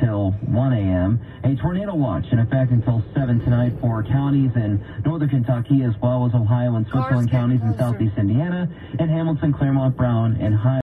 until 1 a.m. A tornado watch in effect until 7 tonight for counties in northern Kentucky, as well as Ohio and Switzerland counties in southeast Indiana, and Hamilton, Claremont, Brown, and Highland.